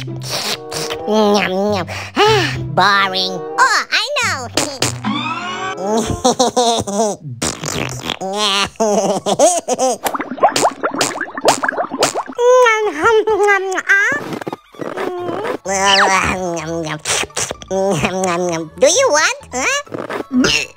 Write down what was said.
Yum, yum. Boring. Oh, I know. Do you want? Huh?